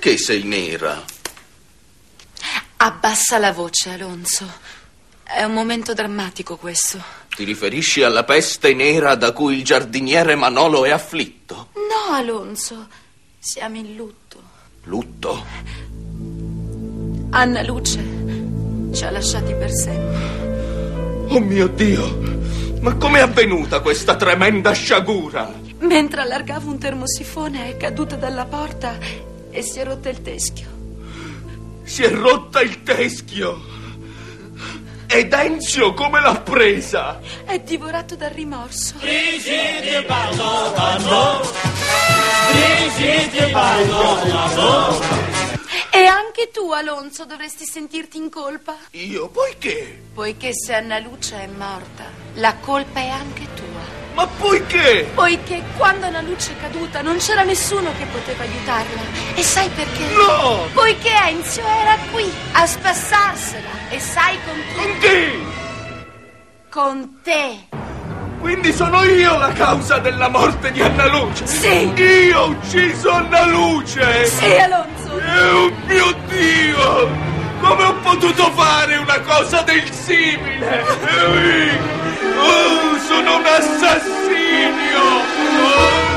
Perché sei nera? Abbassa la voce, Alonso. È un momento drammatico questo. Ti riferisci alla peste nera da cui il giardiniere Manolo è afflitto? No, Alonso. Siamo in lutto. Lutto? Anna Luce ci ha lasciati per sempre. Oh mio Dio! Ma com'è avvenuta questa tremenda sciagura? Mentre allargavo un termosifone è caduta dalla porta e si è rotta il teschio. Si è rotta il teschio! Ed Enzio come l'ha presa? È divorato dal rimorso. Brigitte, pardon, pardon. Brigitte, pardon, pardon. E anche tu, Alonso, dovresti sentirti in colpa. Io? Poiché? Poiché se Anna Luce è morta, la colpa è anche tua. Ma poiché? Poiché quando Anna Luce è caduta non c'era nessuno che poteva aiutarla. E sai perché? No! Poiché Enzio era qui a spassarsela. E sai con chi? Con chi? Con te. Quindi sono io la causa della morte di Anna Luce? Sì. Io ho ucciso Anna Luce? Sì, Alonso. Oh mio Dio! Come ho potuto fare una cosa del simile? Oh, sono un assassino! Oh.